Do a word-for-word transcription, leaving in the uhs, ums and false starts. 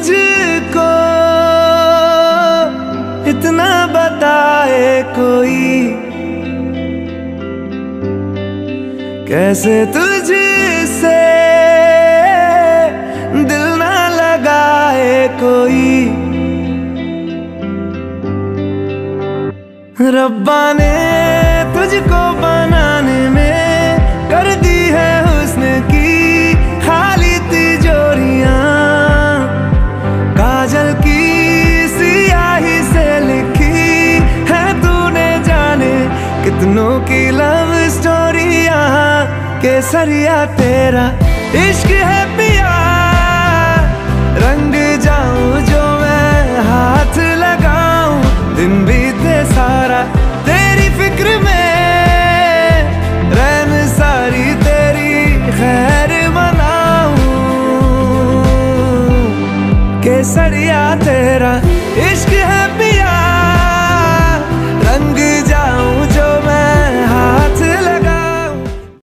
तुझको इतना बताए कोई, कैसे तुझसे दिल ना लगाए कोई। रब्बा ने तुझको बनाने में कर दी है हुस्न की खाली तिजोरियां, काजल की सियाही से लिखी है तूने जाने कितनों की लव स्टोरियां। केसरिया तेरा इश्क है पिया, रंग जाऊं जो मैं हाथ लगाऊं, दिन बीते सारा तेरी फिक्र में, रैन सारी तेरी खैर मनाऊं। केसरिया तेरा इश्क है